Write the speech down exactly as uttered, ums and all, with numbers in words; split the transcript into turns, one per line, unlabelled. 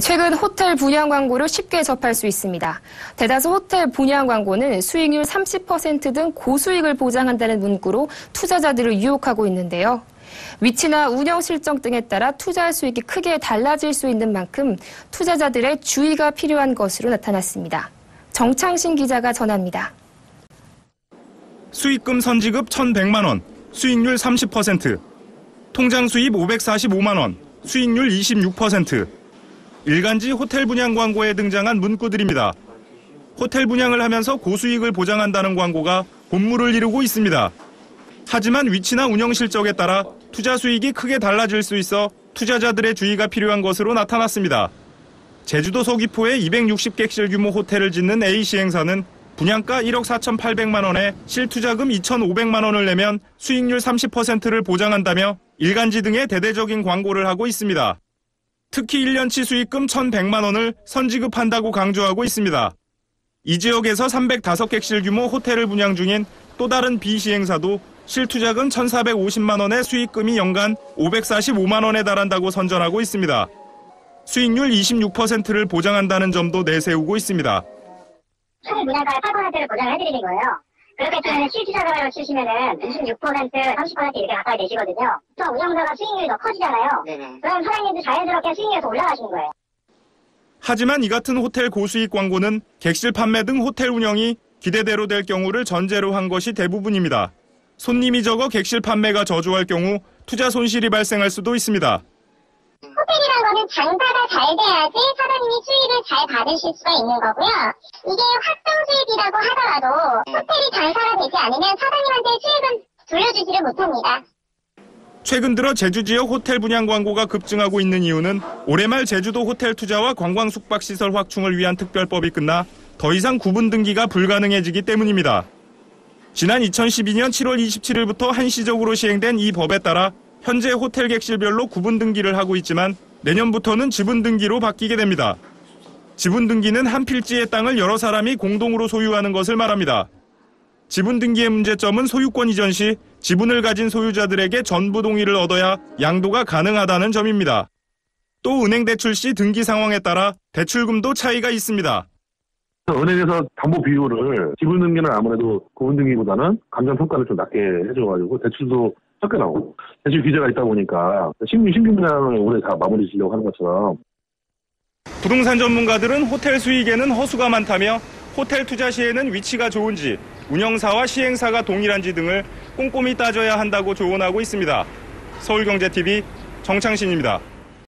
최근 호텔 분양 광고를 쉽게 접할 수 있습니다. 대다수 호텔 분양 광고는 수익률 삼십 퍼센트 등 고수익을 보장한다는 문구로 투자자들을 유혹하고 있는데요. 위치나 운영 실적 등에 따라 투자 수익이 크게 달라질 수 있는 만큼 투자자들의 주의가 필요한 것으로 나타났습니다. 정창신 기자가 전합니다.
수익금 선지급 천백만 원, 수익률 삼십 퍼센트, 통장 수입 오백사십오만 원, 수익률 이십육 퍼센트. 일간지 호텔 분양 광고에 등장한 문구들입니다. 호텔 분양을 하면서 고수익을 보장한다는 광고가 본물을 이루고 있습니다. 하지만 위치나 운영 실적에 따라 투자 수익이 크게 달라질 수 있어 투자자들의 주의가 필요한 것으로 나타났습니다. 제주도 서귀포에 이백육십 객실 규모 호텔을 짓는 A시행사는 분양가 일억 사천팔백만 원에 실투자금 이천오백만 원을 내면 수익률 삼십 퍼센트를 보장한다며 일간지 등에 대대적인 광고를 하고 있습니다. 특히 일 년치 수익금 천백만 원을 선지급한다고 강조하고 있습니다. 이 지역에서 삼백오 객실 규모 호텔을 분양 중인 또 다른 B시행사도 실투자금 천사백오십만 원의 수익금이 연간 오백사십오만 원에 달한다고 선전하고 있습니다. 수익률 이십육 퍼센트를 보장한다는 점도 내세우고 있습니다.
총 분양가의 팔 퍼센트를 보장을 해드리는 거예요. 그렇게 따면 실투자금으로 치시면은 이십육 퍼센트, 삼십 퍼센트 이렇게 가까이 되시거든요. 또 운영사가 수익률이 더 커지잖아요. 네네. 그럼 사장님도 자연스럽게 수익률이 더 올라가시는 거예요.
하지만 이 같은 호텔 고수익 광고는 객실 판매 등 호텔 운영이 기대대로 될 경우를 전제로 한 것이 대부분입니다. 손님이 적어 객실 판매가 저조할 경우 투자 손실이 발생할 수도 있습니다.
호텔이라는 거는 장사가 잘 돼야지 사장님이 수익을 잘 받으실 수가 있는 거고요. 이게 확정 수익이라고 하더라도 호텔이 장사가 되지 않으면 사장님한테 수익은 돌려주지를 못합니다.
최근 들어 제주 지역 호텔 분양 광고가 급증하고 있는 이유는 올해 말 제주도 호텔 투자와 관광 숙박시설 확충을 위한 특별법이 끝나 더 이상 구분 등기가 불가능해지기 때문입니다. 지난 이천십이 년 칠월 이십칠일부터 한시적으로 시행된 이 법에 따라 현재 호텔 객실별로 구분 등기를 하고 있지만 내년부터는 지분 등기로 바뀌게 됩니다. 지분 등기는 한 필지의 땅을 여러 사람이 공동으로 소유하는 것을 말합니다. 지분 등기의 문제점은 소유권 이전 시 지분을 가진 소유자들에게 전부 동의를 얻어야 양도가 가능하다는 점입니다. 또 은행 대출 시 등기 상황에 따라 대출금도 차이가 있습니다.
은행에서 담보 비율을 지분 등기는 아무래도 구분 등기보다는 감정 평가를 좀 낮게 해줘가지고 대출도 적게 나오고 대출 규제가 있다 보니까 신규 신규 분양을 올해 다 마무리 지려고 하는 것처럼.
부동산 전문가들은 호텔 수익에는 허수가 많다며 호텔 투자 시에는 위치가 좋은지, 운영사와 시행사가 동일한지 등을 꼼꼼히 따져야 한다고 조언하고 있습니다. 서울경제티비 정창신입니다.